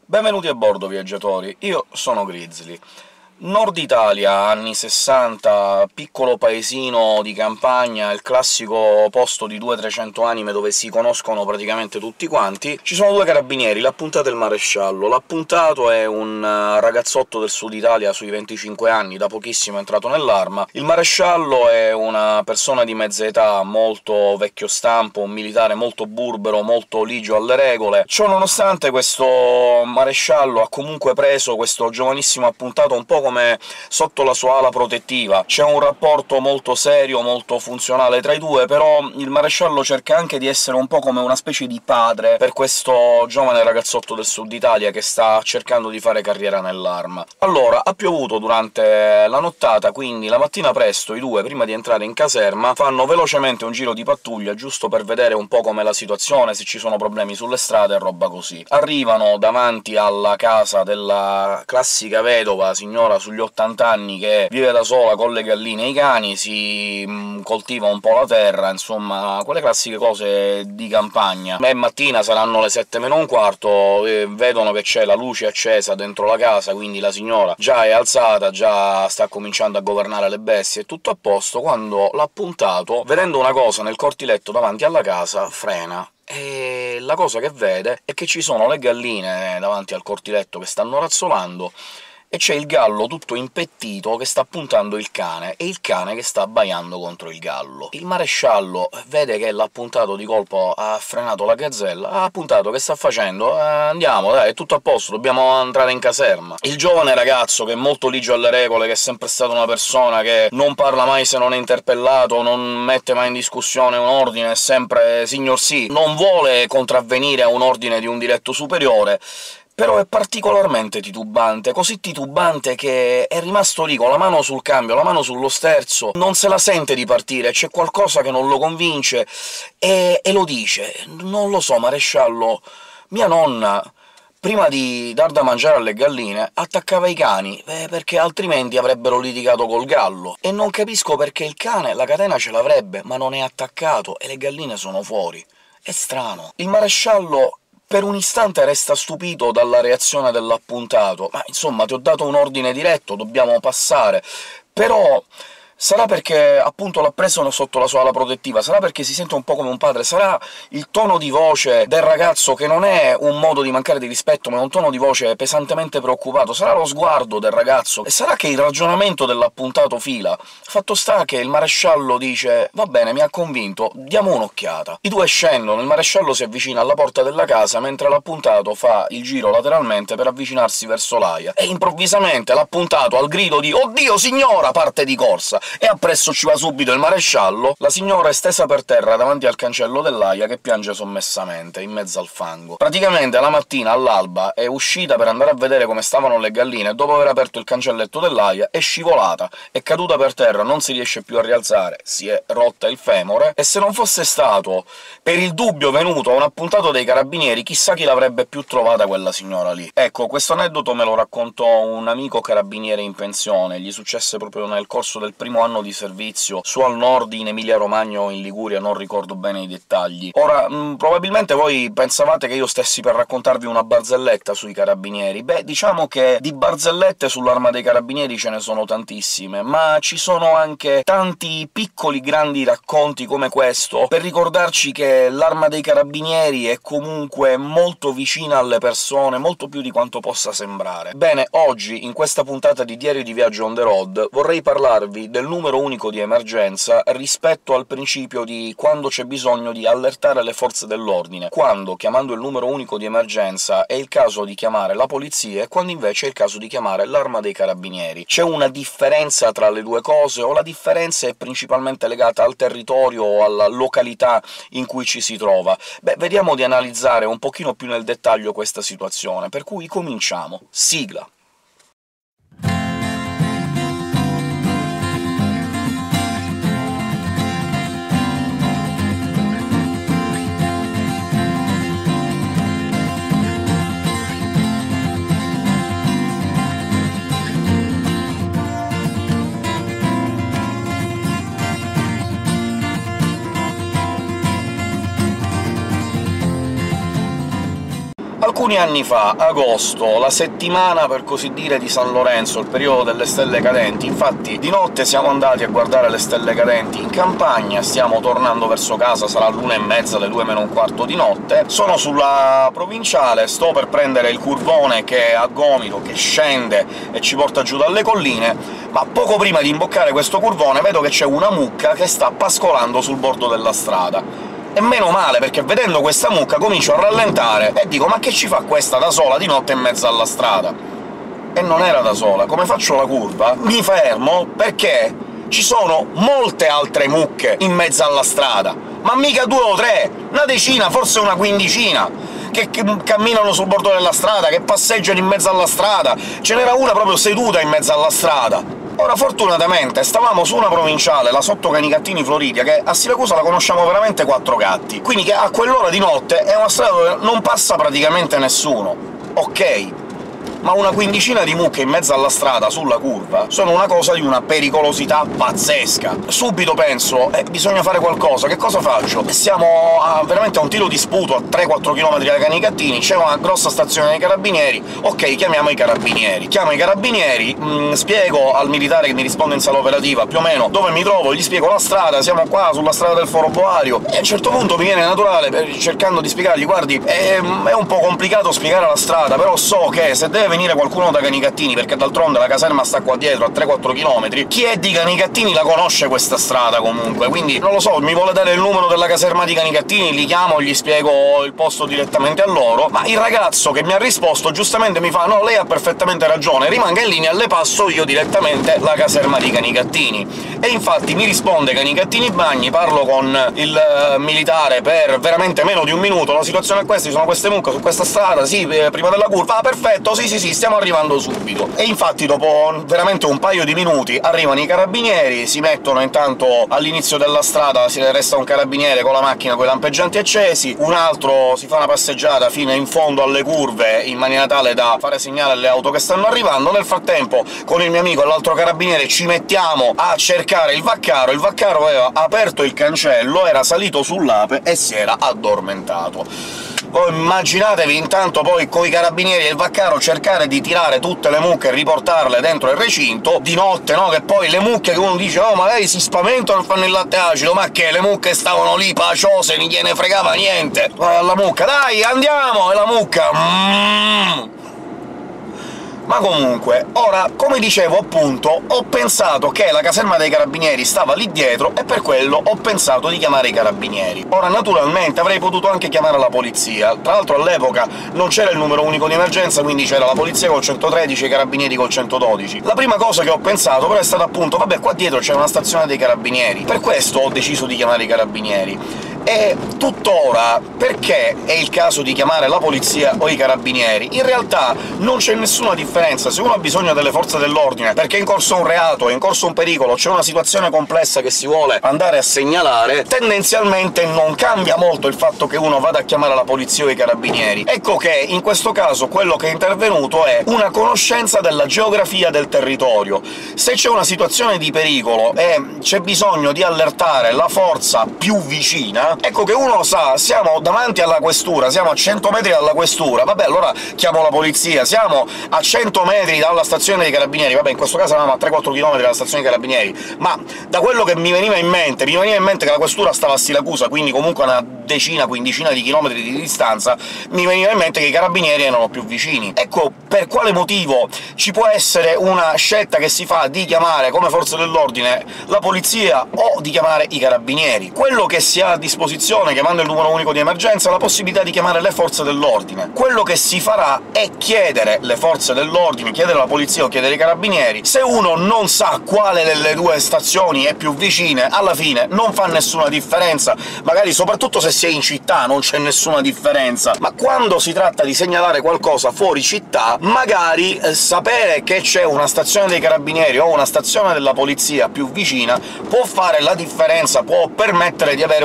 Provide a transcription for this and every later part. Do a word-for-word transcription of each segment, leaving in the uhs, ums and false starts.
Benvenuti a bordo, viaggiatori, io sono Grizzly. Nord Italia, anni sessanta, piccolo paesino di campagna, il classico posto di duecento trecento anime dove si conoscono praticamente tutti quanti. Ci sono due carabinieri, l'appuntato e il maresciallo. L'appuntato è un ragazzotto del sud Italia sui venticinque anni, da pochissimo è entrato nell'Arma. Il maresciallo è una persona di mezza età, molto vecchio stampo, un militare molto burbero, molto ligio alle regole. Ciò nonostante, questo maresciallo ha comunque preso questo giovanissimo appuntato un po' come come sotto la sua ala protettiva. C'è un rapporto molto serio, molto funzionale tra i due, però il maresciallo cerca anche di essere un po' come una specie di padre per questo giovane ragazzotto del sud Italia che sta cercando di fare carriera nell'Arma. Allora, ha piovuto durante la nottata, quindi la mattina presto i due, prima di entrare in caserma, fanno velocemente un giro di pattuglia, giusto per vedere un po' com'è la situazione, se ci sono problemi sulle strade e roba così. Arrivano davanti alla casa della classica vedova, signora sugli ottanta anni, che vive da sola con le galline e i cani, si mh, coltiva un po' la terra, insomma quelle classiche cose di campagna. È mattina, saranno le sette meno un quarto, e vedono che c'è la luce accesa dentro la casa, quindi la signora già è alzata, già sta cominciando a governare le bestie, è tutto a posto, quando l'appuntato, vedendo una cosa nel cortiletto davanti alla casa, frena. E la cosa che vede è che ci sono le galline davanti al cortiletto che stanno razzolando, e c'è il gallo tutto impettito che sta puntando il cane, e il cane che sta abbaiando contro il gallo. Il maresciallo vede che l'appuntato di colpo ha frenato la gazzella, ha appuntato: «Che sta facendo? Eh, andiamo, dai, è tutto a posto, dobbiamo entrare in caserma». Il giovane ragazzo, che è molto ligio alle regole, che è sempre stata una persona che non parla mai se non è interpellato, non mette mai in discussione un ordine, è sempre signor sì, non vuole contravvenire a un ordine di un diretto superiore, però è particolarmente titubante, così titubante che è rimasto lì con la mano sul cambio, la mano sullo sterzo, non se la sente di partire, c'è qualcosa che non lo convince, e, e lo dice: «Non lo so, maresciallo, mia nonna, prima di dar da mangiare alle galline, attaccava i cani, eh, perché altrimenti avrebbero litigato col gallo, e non capisco perché il cane la catena ce l'avrebbe, ma non è attaccato, e le galline sono fuori. È strano». Il maresciallo per un istante resta stupito dalla reazione dell'appuntato. «Ma insomma, ti ho dato un ordine diretto, dobbiamo passare». Però sarà perché appunto l'ha preso sotto la sua ala protettiva, sarà perché si sente un po' come un padre, sarà il tono di voce del ragazzo che non è un modo di mancare di rispetto, ma è un tono di voce pesantemente preoccupato, sarà lo sguardo del ragazzo, e sarà che il ragionamento dell'appuntato fila. Fatto sta che il maresciallo dice: «Va bene, mi ha convinto, diamo un'occhiata». I due scendono, il maresciallo si avvicina alla porta della casa, mentre l'appuntato fa il giro lateralmente per avvicinarsi verso l'Aia, e improvvisamente l'appuntato, al grido di «Oddio, signora!» parte di corsa, e appresso ci va subito il maresciallo. La signora è stesa per terra davanti al cancello dell'Aia, che piange sommessamente, in mezzo al fango. Praticamente la mattina, all'alba, è uscita per andare a vedere come stavano le galline, e dopo aver aperto il cancelletto dell'Aia è scivolata, è caduta per terra, non si riesce più a rialzare, si è rotta il femore, e se non fosse stato per il dubbio venuto a un appuntato dei carabinieri, chissà chi l'avrebbe più trovata quella signora lì. Ecco, questo aneddoto me lo raccontò un amico carabiniere in pensione, gli successe proprio nel corso del primo anno di servizio su al nord, in Emilia-Romagna o in Liguria, non ricordo bene i dettagli. Ora, mh, probabilmente voi pensavate che io stessi per raccontarvi una barzelletta sui carabinieri. Beh, diciamo che di barzellette sull'Arma dei Carabinieri ce ne sono tantissime, ma ci sono anche tanti piccoli grandi racconti come questo, per ricordarci che l'Arma dei Carabinieri è comunque molto vicina alle persone, molto più di quanto possa sembrare. Bene, oggi, in questa puntata di Diario di Viaggio on the road, vorrei parlarvi del numero unico di emergenza rispetto al principio di quando c'è bisogno di allertare le forze dell'ordine, quando, chiamando il numero unico di emergenza, è il caso di chiamare la polizia, e quando invece è il caso di chiamare l'Arma dei Carabinieri. C'è una differenza tra le due cose, o la differenza è principalmente legata al territorio o alla località in cui ci si trova? Beh, vediamo di analizzare un pochino più nel dettaglio questa situazione, per cui cominciamo. Sigla! Alcuni alcuni anni fa, agosto, la settimana per così dire di San Lorenzo, il periodo delle stelle cadenti, infatti di notte siamo andati a guardare le stelle cadenti in campagna, stiamo tornando verso casa, sarà l'una e mezza, le due meno un quarto di notte, sono sulla provinciale, sto per prendere il curvone che è a gomito, che scende e ci porta giù dalle colline, ma poco prima di imboccare questo curvone vedo che c'è una mucca che sta pascolando sul bordo della strada. E meno male, perché vedendo questa mucca comincio a rallentare e dico «ma che ci fa questa da sola di notte in mezzo alla strada?» E non era da sola. Come faccio la curva mi fermo perché ci sono molte altre mucche in mezzo alla strada, ma mica due o tre, una decina, forse una quindicina, che camminano sul bordo della strada, che passeggiano in mezzo alla strada. Ce n'era una proprio seduta in mezzo alla strada. Ora, fortunatamente, stavamo su una provinciale, la sotto Canicattini Floridia, che a Siracusa la conosciamo veramente quattro gatti, quindi che a quell'ora di notte è una strada dove non passa praticamente nessuno. Ok, ma una quindicina di mucche in mezzo alla strada, sulla curva, sono una cosa di una pericolosità pazzesca. Subito penso «eh, bisogna fare qualcosa, che cosa faccio?» Siamo a, veramente a un tiro di sputo, a tre quattro chilometri da Canicattini, c'è una grossa stazione dei carabinieri, ok, chiamiamo i carabinieri. Chiamo i carabinieri, mh, spiego al militare che mi risponde in sala operativa più o meno dove mi trovo, gli spiego la strada, siamo qua sulla strada del Foro Boario, e a un certo punto mi viene naturale, per, cercando di spiegargli «guardi, è, è un po' complicato spiegare la strada, però so che se deve venire qualcuno da Canicattini, perché d'altronde la caserma sta qua dietro, a tre quattro chilometri, chi è di Canicattini la conosce questa strada comunque, quindi non lo so, mi vuole dare il numero della caserma di Canicattini, li chiamo, gli spiego il posto direttamente a loro». Ma il ragazzo che mi ha risposto giustamente mi fa «no, lei ha perfettamente ragione, rimanga in linea, le passo io direttamente la caserma di Canicattini». E infatti mi risponde Canicattini Bagni, parlo con il uh, militare per veramente meno di un minuto, la situazione è questa, ci sono queste mucche su questa strada, sì, eh, prima della curva, ah perfetto, sì sì sì, stiamo arrivando subito. E infatti dopo veramente un paio di minuti arrivano i carabinieri, si mettono intanto all'inizio della strada, si resta un carabiniere con la macchina coi lampeggianti accesi, un altro si fa una passeggiata fino in fondo alle curve in maniera tale da fare segnale alle auto che stanno arrivando. Nel frattempo con il mio amico e l'altro carabiniere ci mettiamo a cercare il vaccaro. Il vaccaro aveva aperto il cancello, era salito sull'ape e si era addormentato. Voi immaginatevi intanto poi coi carabinieri e il vaccaro cercare di tirare tutte le mucche e riportarle dentro il recinto, di notte, no? Che poi le mucche che uno dice «oh, magari si spaventano e fanno il latte acido», ma che le mucche stavano lì paciose, non gliene fregava niente! La mucca «dai, andiamo!» e la mucca «mmm». Ma comunque, ora, come dicevo appunto, ho pensato che la caserma dei carabinieri stava lì dietro, e per quello ho pensato di chiamare i carabinieri. Ora, naturalmente, avrei potuto anche chiamare la polizia, tra l'altro all'epoca non c'era il numero unico di emergenza, quindi c'era la polizia col centotredici e i carabinieri col centododici. La prima cosa che ho pensato però è stata appunto «vabbè, qua dietro c'è una stazione dei carabinieri», per questo ho deciso di chiamare i carabinieri. E tuttora, perché è il caso di chiamare la polizia o i carabinieri? In realtà non c'è nessuna differenza. Se uno ha bisogno delle forze dell'ordine perché è in corso un reato, è in corso un pericolo, c'è una situazione complessa che si vuole andare a segnalare, tendenzialmente non cambia molto il fatto che uno vada a chiamare la polizia o i carabinieri. Ecco che in questo caso quello che è intervenuto è una conoscenza della geografia del territorio. Se c'è una situazione di pericolo e c'è bisogno di allertare la forza più vicina, ecco che uno sa «siamo davanti alla questura, siamo a cento metri dalla questura, vabbè, allora chiamo la polizia, siamo a cento metri dalla stazione dei carabinieri», vabbè, in questo caso eravamo a tre quattro chilometri dalla stazione dei carabinieri, ma da quello che mi veniva in mente, mi veniva in mente che la questura stava a Siracusa, quindi comunque a una decina, quindicina di chilometri di distanza, mi veniva in mente che i carabinieri erano più vicini. Ecco per quale motivo ci può essere una scelta che si fa di chiamare come forze dell'ordine la polizia o di chiamare i carabinieri. Quello che si ha a disposizione, chiamando il numero unico di emergenza, è la possibilità di chiamare le forze dell'ordine. Quello che si farà è chiedere le forze dell'ordine, chiedere la polizia o chiedere i carabinieri. Se uno non sa quale delle due stazioni è più vicine, alla fine non fa nessuna differenza, magari soprattutto se si è in città non c'è nessuna differenza, ma quando si tratta di segnalare qualcosa fuori città, magari eh, sapere che c'è una stazione dei carabinieri o una stazione della polizia più vicina può fare la differenza, può permettere di avere una maggiore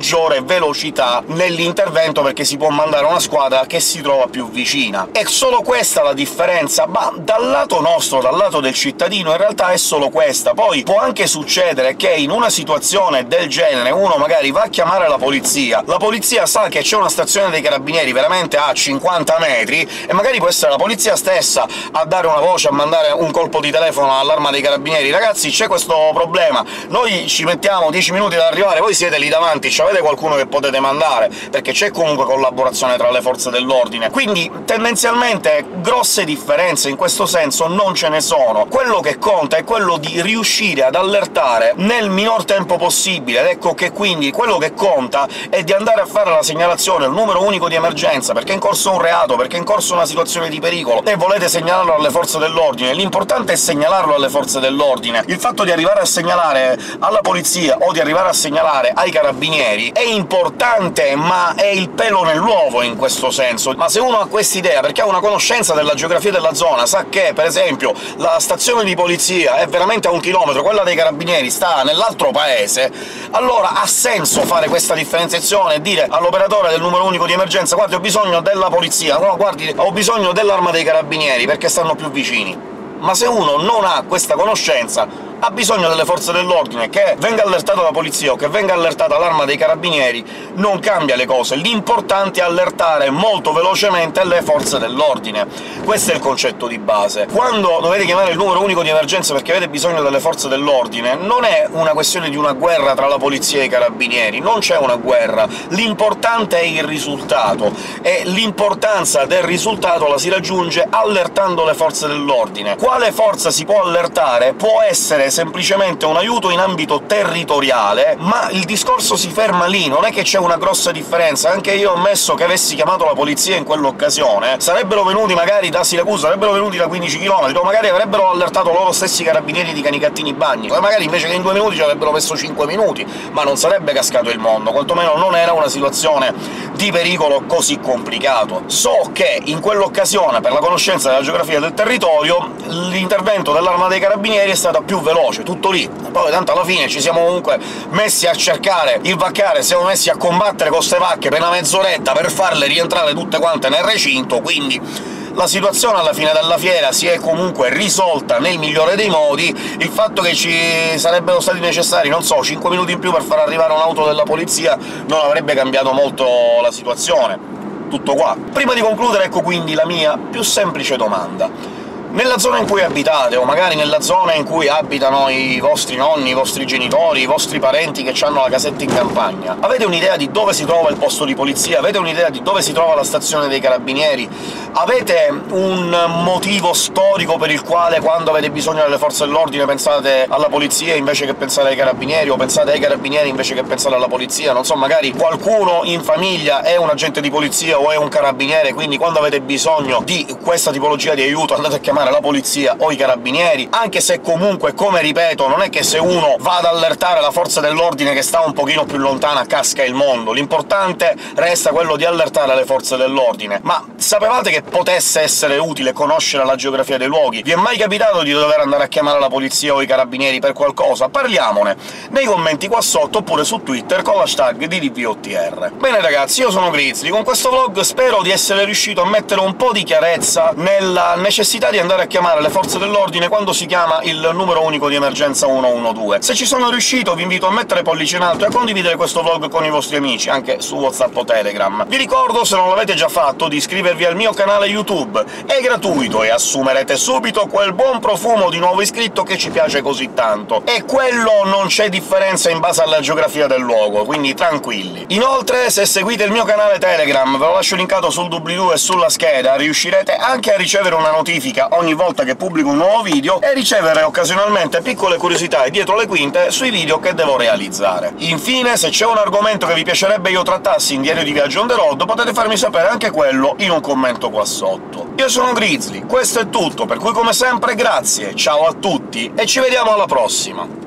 maggiore velocità nell'intervento, perché si può mandare una squadra che si trova più vicina. È solo questa la differenza? Ma dal lato nostro, dal lato del cittadino, in realtà è solo questa. Poi può anche succedere che in una situazione del genere uno magari va a chiamare la polizia, la polizia sa che c'è una stazione dei carabinieri veramente a cinquanta metri, e magari può essere la polizia stessa a dare una voce, a mandare un colpo di telefono all'arma dei carabinieri: «Ragazzi, c'è questo problema, noi ci mettiamo dieci minuti ad arrivare, voi siete lì davanti, c'avete qualcuno che potete mandare?» Perché c'è comunque collaborazione tra le forze dell'ordine. Quindi, tendenzialmente, grosse differenze in questo senso non ce ne sono. Quello che conta è quello di riuscire ad allertare nel minor tempo possibile, ed ecco che quindi quello che conta è di andare a fare la segnalazione al numero unico di emergenza, perché è in corso un reato, perché è in corso una situazione di pericolo, e volete segnalarlo alle forze dell'ordine. L'importante è segnalarlo alle forze dell'ordine. Il fatto di arrivare a segnalare alla polizia o di arrivare a segnalare ai carabinieri è importante, ma è il pelo nell'uovo in questo senso. Ma se uno ha quest'idea, perché ha una conoscenza della geografia della zona, sa che, per esempio, la stazione di polizia è veramente a un chilometro, quella dei carabinieri sta nell'altro paese, allora ha senso fare questa differenziazione e dire all'operatore del numero unico di emergenza: «Guardi, ho bisogno della polizia», no, «Guardi, ho bisogno dell'arma dei carabinieri», perché stanno più vicini. Ma se uno non ha questa conoscenza, ha bisogno delle forze dell'ordine, che venga allertata la polizia o che venga allertata l'arma dei carabinieri non cambia le cose. L'importante è allertare molto velocemente le forze dell'ordine. Questo è il concetto di base. Quando dovete chiamare il numero unico di emergenza perché avete bisogno delle forze dell'ordine, non è una questione di una guerra tra la polizia e i carabinieri, non c'è una guerra. L'importante è il risultato, e l'importanza del risultato la si raggiunge allertando le forze dell'ordine. Quale forza si può allertare? Può essere semplicemente un aiuto in ambito territoriale, ma il discorso si ferma lì, non è che c'è una grossa differenza. Anche io, ammesso che avessi chiamato la polizia in quell'occasione, sarebbero venuti magari da Siracusa, sarebbero venuti da quindici chilometri, o magari avrebbero allertato loro stessi carabinieri di Canicattini Bagni, e magari invece che in due minuti ci avrebbero messo cinque minuti, ma non sarebbe cascato il mondo, quantomeno non era una situazione di pericolo così complicato. So che in quell'occasione, per la conoscenza della geografia del territorio, l'intervento dell'arma dei carabinieri è stato più veloce, tutto lì. Poi tanto alla fine ci siamo comunque messi a cercare il vaccare, siamo messi a combattere con ste vacche per una mezz'oretta per farle rientrare tutte quante nel recinto, quindi la situazione alla fine della fiera si è comunque risolta nel migliore dei modi. Il fatto che ci sarebbero stati necessari, non so, cinque minuti in più per far arrivare un'auto della polizia non avrebbe cambiato molto la situazione. Tutto qua. Prima di concludere, ecco quindi la mia più semplice domanda. Nella zona in cui abitate, o magari nella zona in cui abitano i vostri nonni, i vostri genitori, i vostri parenti che hanno la casetta in campagna, avete un'idea di dove si trova il posto di polizia? Avete un'idea di dove si trova la stazione dei carabinieri? Avete un motivo storico per il quale, quando avete bisogno delle forze dell'ordine, pensate alla polizia invece che pensate ai carabinieri, o pensate ai carabinieri invece che pensare alla polizia? Non so, magari qualcuno in famiglia è un agente di polizia o è un carabiniere, quindi quando avete bisogno di questa tipologia di aiuto andate a chiamare la polizia o i carabinieri, anche se comunque, come ripeto, non è che se uno va ad allertare la forza dell'ordine che sta un pochino più lontana casca il mondo. L'importante resta quello di allertare le forze dell'ordine. Ma sapevate che potesse essere utile conoscere la geografia dei luoghi? Vi è mai capitato di dover andare a chiamare la polizia o i carabinieri per qualcosa? Parliamone nei commenti qua sotto, oppure su Twitter con l'hashtag D D V O T R. Bene ragazzi, io sono Grizzly, con questo vlog spero di essere riuscito a mettere un po' di chiarezza nella necessità di andare a chiamare le forze dell'ordine quando si chiama il numero unico di emergenza uno uno due. Se ci sono riuscito vi invito a mettere pollice in alto e a condividere questo vlog con i vostri amici, anche su WhatsApp o Telegram. Vi ricordo, se non l'avete già fatto, di iscrivervi al mio canale YouTube. È gratuito e assumerete subito quel buon profumo di nuovo iscritto che ci piace così tanto. E quello non c'è differenza in base alla geografia del luogo, quindi tranquilli. Inoltre, se seguite il mio canale Telegram, ve lo lascio linkato sul doobly-doo e sulla scheda, riuscirete anche a ricevere una notifica ogni volta che pubblico un nuovo video, e ricevere occasionalmente piccole curiosità e dietro le quinte sui video che devo realizzare. Infine, se c'è un argomento che vi piacerebbe io trattassi in Diario di Viaggio on the road, potete farmi sapere anche quello in un commento qua sotto. Io sono Grizzly, questo è tutto, per cui come sempre grazie, ciao a tutti, e ci vediamo alla prossima!